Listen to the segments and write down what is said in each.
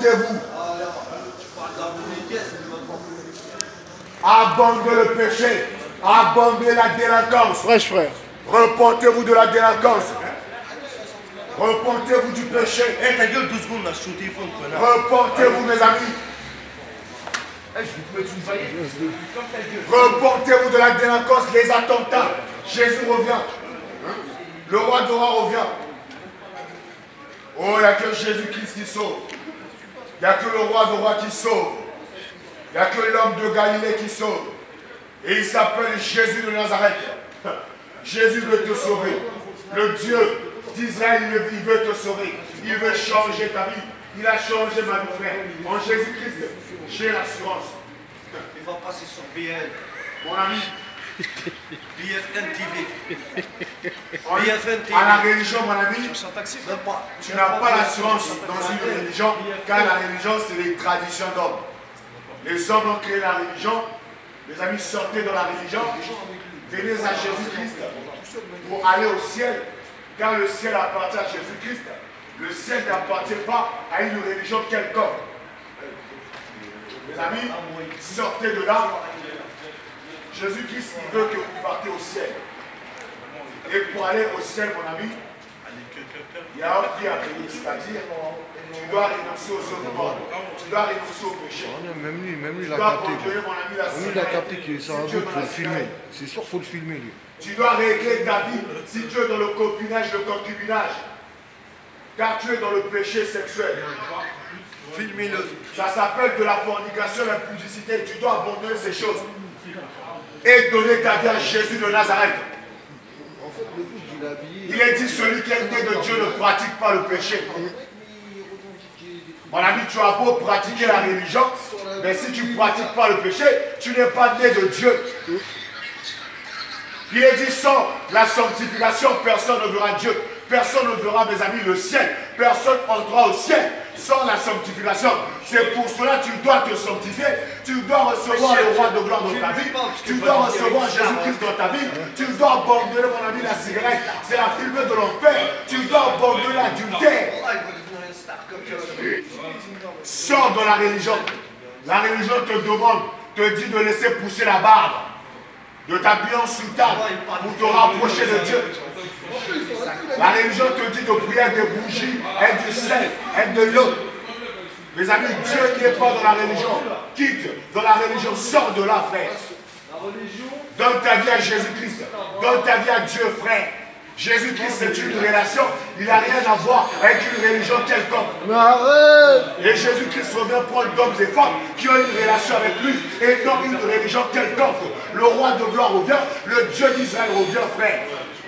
Repentez-vous. Abandonnez le péché. Abandonnez la délinquance. Fraîche, frère. Repentez-vous de la délinquance. Repentez-vous du péché. Repentez-vous, mes amis. Repentez-vous de la délinquance, les attentats. Jésus revient. Le roi de roi revient. Oh, il n'y a que Jésus-Christ qui sauve. Il n'y a que le roi de roi qui sauve. Il n'y a que l'homme de Galilée qui sauve. Et il s'appelle Jésus de Nazareth. Jésus veut te sauver. Le Dieu d'Israël, il veut te sauver. Il veut changer ta vie. Il a changé ma vie, frère. En Jésus-Christ, j'ai l'assurance. Il va passer sur BL. Mon ami. BFN TV. À la religion, mon ami, tu n'as pas l'assurance dans une religion, car la religion, c'est les traditions d'hommes. Les hommes ont créé la religion. Les amis, sortez de la religion. Venez à Jésus-Christ pour aller au ciel, car le ciel appartient à Jésus-Christ. Le ciel n'appartient pas à une religion quelconque. Mes amis, sortez de là. Jésus-Christ, il veut que vous partez au ciel. Et pour aller au ciel, mon ami, il y a un prix à payer, c'est-à-dire, tu dois renoncer aux autres morts. Tu dois renoncer au péché. Même lui, il a Tu dois capté. abandonner, mon ami, la Même lui, il a capté que c'est un truc, il faut le filmer. C'est sûr, il faut le filmer, lui. Tu dois régler ta vie si tu es dans le copinage, le concubinage. Car tu es dans le péché sexuel. Filmez-le. Ça s'appelle de la fornication, l'impudicité. Tu dois abandonner ces choses. Et donner ta vie à Jésus de Nazareth. Il est dit, celui qui est né de Dieu ne pratique pas le péché. Mon ami, tu as beau pratiquer la religion, mais si tu ne pratiques pas le péché, tu n'es pas né de Dieu. Il est dit, sans la sanctification, personne ne verra Dieu. Personne ne verra, mes amis, le ciel. Personne entrera au ciel sans la sanctification. C'est pour cela que tu dois te sanctifier. Tu dois recevoir le roi de gloire dans ta vie. Tu dois recevoir Jésus-Christ dans ta vie. Tu dois abandonner, mon ami, la cigarette. C'est la fumée de l'enfer. Tu dois abandonner l'adultère. Sors de la religion. La religion te demande, te dit de laisser pousser la barbe, de t'habiller en soutane pour te rapprocher de Dieu. La religion te dit de prier avec des bougies, avec du sel, avec de l'eau. Mes amis, Dieu qui n'est pas dans la religion, quitte dans la religion, sors de là, frère. Donne ta vie à Jésus-Christ. Donne ta vie à Dieu, frère. Jésus-Christ, c'est une relation. Il n'a rien à voir avec une religion quelconque. Et Jésus-Christ revient prendre d'hommes et femmes qui ont une relation avec lui et non une religion quelconque. Le roi de gloire revient, le Dieu d'Israël revient, frère.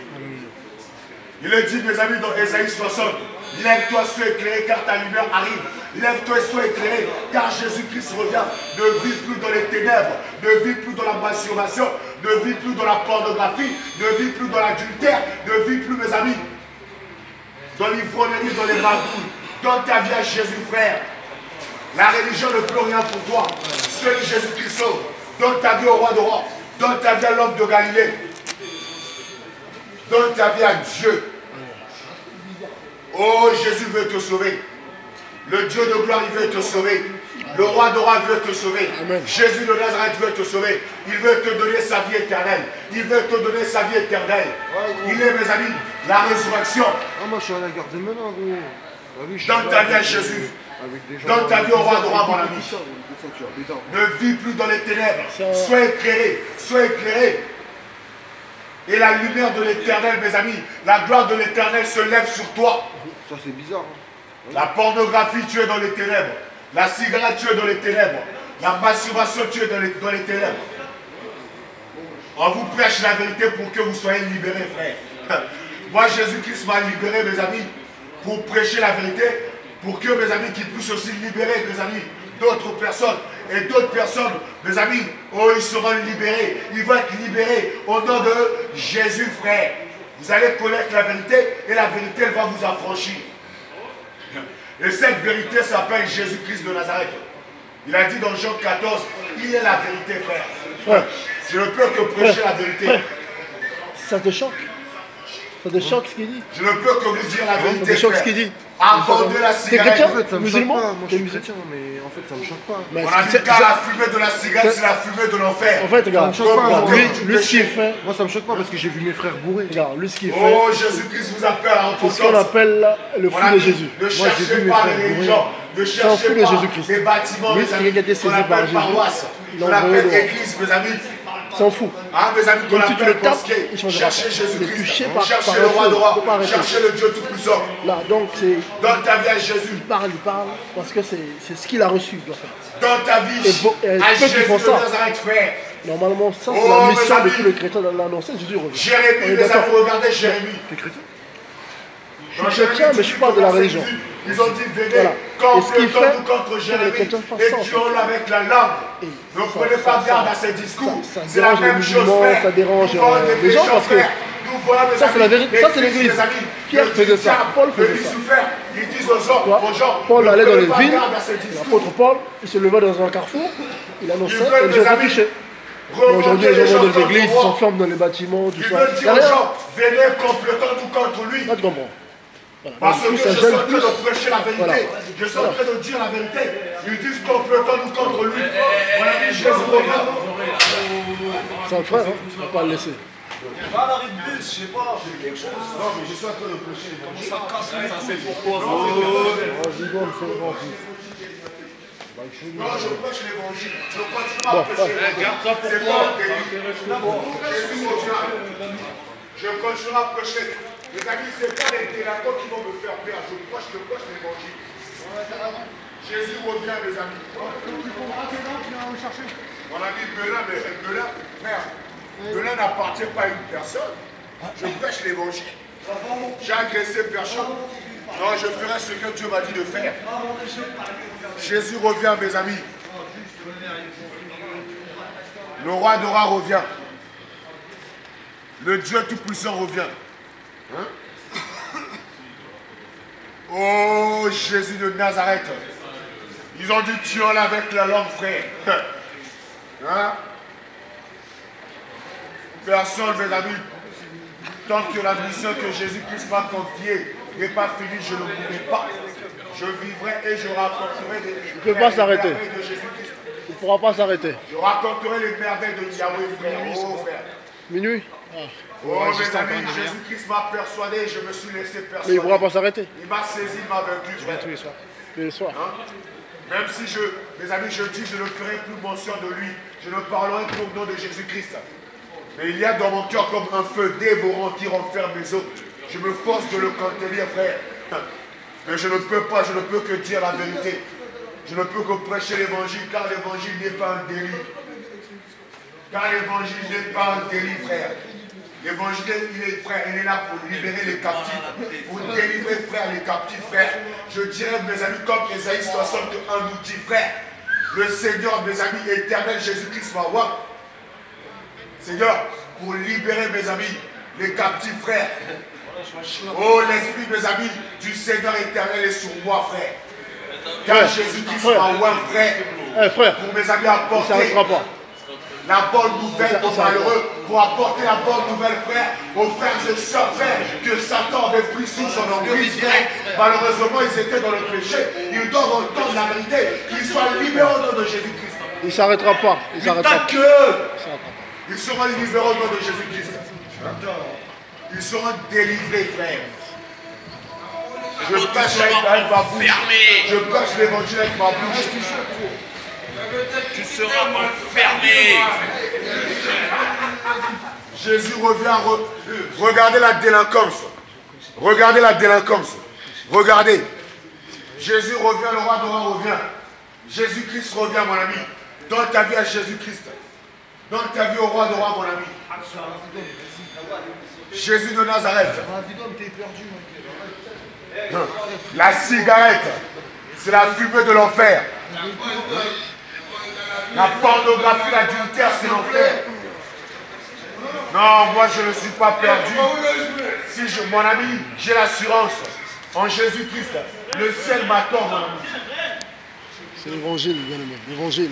Il est dit, mes amis, dans Ésaïe 60, lève-toi, sois éclairé, car ta lumière arrive. Lève-toi et sois éclairé, car Jésus-Christ revient. Ne vis plus dans les ténèbres, ne vis plus dans la masturbation, ne vis plus dans la pornographie, ne vis plus dans l'adultère, ne vis plus, mes amis, dans l'ivrognerie, dans les magouilles. Donne ta vie à Jésus, frère. La religion ne peut rien pour toi. Seul Jésus-Christ sauve. Donne ta vie au roi de roi. Donne ta vie à l'homme de Galilée. Donne ta vie à Dieu. Oh, Jésus veut te sauver. Le Dieu de gloire, il veut te sauver. Le roi de roi veut te sauver. Amen. Jésus de Nazareth veut te sauver. Il veut te donner sa vie éternelle. Il veut te donner sa vie éternelle. Il est, mes amis, la résurrection. Moi, je suis à la garde maintenant, gros. Donne ta vie à Jésus. Donne ta vie au roi de roi, mon ami. Ne vis plus dans les ténèbres. Sois éclairé. Sois éclairé. Et la lumière de l'éternel, mes amis, la gloire de l'éternel se lève sur toi. Ça, c'est bizarre. Hein. La pornographie, tu es dans les ténèbres. La cigarette, tu es dans les ténèbres. La masturbation, tu es dans les ténèbres. On vous prêche la vérité pour que vous soyez libérés, frère. Moi, Jésus-Christ m'a libéré, mes amis, pour prêcher la vérité, pour que mes amis qui puissent aussi libérer, mes amis, d'autres personnes. Et d'autres personnes, mes amis, oh, ils seront libérés. Ils vont être libérés au nom de Jésus, frère. Vous allez connaître la vérité et la vérité, elle va vous affranchir. Et cette vérité s'appelle Jésus-Christ de Nazareth. Il a dit dans Jean 14, il est la vérité, frère. Je ne peux que prêcher la vérité. Ça te choque? Ça te choque ce qu'il dit? Je ne peux que vous dire la vérité. Ça te choque ce frère. qu'il dit? Abandonnez la T'es cigarette. chrétien? En fait, ça me choque Musulman? pas. Moi, je T'es suis musulman? chrétien, mais en fait, ça me choque pas. Mais On a dit car la fumée de la cigarette, c'est la fumée de l'enfer. En fait, regarde, Ça me choque pas, moi. lui, ce qu'il fait, Moi, ça me choque pas parce que j'ai vu mes frères bourrés. regarde, lui, ce qu'il fait, Oh, Jésus-Christ vous appelle à c'est ce qu'on repentance. appelle là, le Mon fou de ami, Jésus. ne Moi, j'ai cherchez vu mes pas frères les religions, ne S'en fout cherchez de pas Jésus-Christ. les bâtiments, Lui, mes il amis, a été saisi qu'on par appelle Jésus. paroisse, Il qu'on envoie appelle au dehors. église, mes amis. S'en fout. Hein, mes amis, qu'on Même si tu le appelle tapes, mosquée. il changera Cherchez pas. Il est Jésus-Christ, touché par cherchez un le roi feu. de Faut roi, pas arrêter. cherchez le Dieu Tout-Puissant. Là, donc, c'est, Donne ta vie à Jésus. il parle, parce que c'est ce qu'il a reçu, il doit faire. Donne ta vie Et à ceux qui Jésus font de ça. Nazareth, frère. Normalement, ça, c'est Oh, la mes mission de amis. tous les chrétiens de l'annoncer. Jésus revient. On Jérémie, est mes d'accord. amis, regardez Jérémie. T'es chrétien? Je suis chrétien, mais je suis pas de la religion. Ils ont dit, venez, Voilà. Et ce qu'il fait, complotons-nous contre c'est que les Jérémie chrétiens fassent et ça, en fait. tuons-le avec la langue. Et Ne ça- prenez ça- pas garde ça- à ces discours. ça C'est la dérange les même chose, musulmans, frère. ça dérange, Nous voyons des les gens, méchants, parce que frère. Nous voyons, mes ça, c'est la amis, vérité. Ça, c'est l'église, l'église. mes amis. Pierre Le faisait ça. diable, Paul faisait le ça. Lucifer, ils disent aux gens, Paul ne allait dans prenez les pas villes, garde à ces discours. l'apôtre Paul, il se levait dans un carrefour, il annonçait, Ils veulent, et les gens mes amis, touchaient. remonter Aujourd'hui, les les gens gens vont dans les contre églises, ils moi. s'enferment dans les bâtiments, tout Ils ça. veulent Il y dire a aux rien. gens, venez, complotons-nous contre lui. Là, tu comprends. Voilà. Parce Donc, que plus je ça suis gêne, en train plus. de prêcher la vérité. Voilà. Je suis en train de dire la vérité. Ils disent complotons-nous contre lui. Mon ami Jésus revient. C'est un frère, hein. On va pas le laisser. Va à l'arrêt de bus, je sais pas, j'ai quelque chose. Non, mais je suis en train de prêcher l'évangile. Ça casse les couilles. Non, je prêche l'évangile. Je continue à prêcher l'évangile. C'est pas un délit. Jésus revient. Je continuerai à prêcher. Les amis, ce n'est pas les délinquants qui vont me faire peur. Je prêche l'évangile. Jésus revient, mes amis. Mon ami Belin, frère, Belin n'appartient pas à une personne. Je prêche l'évangile. J'ai agressé personne. Non, je ferai ce que Dieu m'a dit de faire. Jésus revient, mes amis. Le roi de rois revient. Le Dieu Tout-Puissant revient. Hein? Oh, Jésus de Nazareth. Ils ont dit tuons-le avec la langue, frère. Hein? Personne, mes amis. Tant que la mission que Jésus-Christ m'a confiée n'est pas finie, je ne mourrai pas. Je vivrai et je raconterai peut pas s'arrêter. les merveilles de Jésus-Christ. Il ne pourra pas s'arrêter. Je raconterai les merveilles de Yahweh, frère. Oh, frère. Minuit. Oh, mes amis, Jésus-Christ m'a persuadé et je me suis laissé Mais il ne persuader. pourra pas s'arrêter. Il m'a saisi, il m'a vaincu, frère. Tous les soirs. Tous les soirs. Hein? Même si mes amis, je dis, je ne ferai plus mention de lui. Je ne parlerai qu'au nom de Jésus-Christ. Mais il y a dans mon cœur comme un feu dévorant qui renferme mes os. Je me force de le contenir, frère. Mais je ne peux pas, je ne peux que dire la vérité. Je ne peux que prêcher l'évangile, car l'évangile n'est pas un délit. Car l'évangile n'est pas un délit, frère. L'évangile, frère, il est là pour libérer les captifs, pour délivrer, frère, les captifs, frère. Je dirais, mes amis, comme Ésaïe 61 nous dit, frère, le Seigneur, mes amis, éternel Jésus-Christ, ma roi. Seigneur, pour libérer, mes amis, les captifs, frère. Oh, l'esprit, mes amis, du Seigneur éternel est sur moi, frère. Car Jésus-Christ, ma roi, frère, frère, pour mes amis il ne apporter s'arrêtera pas. la bonne nouvelle aux malheureux, pour apporter la bonne nouvelle, frère, aux frères et sœurs, frère, que Satan avait pris sous son emprise, frère. Malheureusement, ils étaient dans le péché. Ils doivent entendre la vérité, qu'ils soient libérés au nom de Jésus-Christ. Il ne s'arrêtera pas. Il ne s'arrêtera Ta pas. queue, ils seront libérés au nom de Jésus-Christ. Ils seront délivrés, frère. Je prêche avec ma bouche. Je prêche l'évangile avec ma bouche. Tu seras enfermé. Jésus revient. Regardez la délinquance. Regardez la délinquance. Regardez. Jésus revient, le roi de roi revient. Jésus-Christ revient, mon ami. Donne ta vie à Jésus-Christ. Donne ta vie au roi de roi, mon ami. Jésus de Nazareth. La cigarette, c'est la fumée de l'enfer. La pornographie, l'adultère, c'est l'enfer. Non, moi je ne suis pas perdu. Si mon ami, j'ai l'assurance en Jésus-Christ. Le ciel m'attend, mon ami. C'est l'évangile, bien aimé. L'évangile.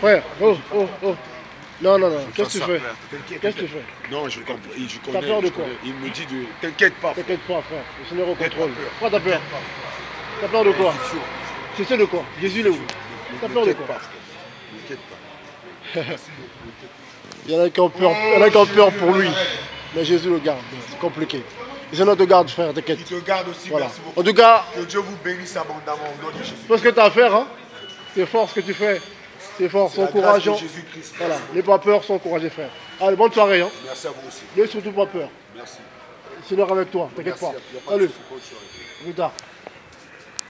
Frère, oh. Non. Qu'est-ce que tu fais? Qu'est-ce que tu fais? Non, je comprends. Je connais. T'as peur de quoi? Il me dit de... T'inquiète pas. T'inquiète pas, frère. Le Seigneur au contrôle. Pourquoi t'as peur? T'as peur de quoi? Tu sais de quoi? Jésus, il est où? T'as peur de quoi? T'inquiète pas. Il y en a qui ont peur pour lui. Mais Jésus le garde. C'est compliqué. Le Seigneur te garde, frère, t'inquiète. Il te garde aussi, Voilà. merci beaucoup. En tout cas, Que Dieu vous bénisse abondamment au nom de Jésus. fais ce que tu as à faire, hein. C'est fort ce que tu fais. C'est fort, sois La grâce encourageant. de Jésus-Christ. Voilà, n'aie pas peur, sois encouragé, frère. Allez, bonne soirée, hein. Merci à vous aussi. N'aie surtout pas peur. Merci. Le Seigneur avec toi, t'inquiète pas. Merci, il y a pas de Salut, souci. Bonne soirée. plus tard.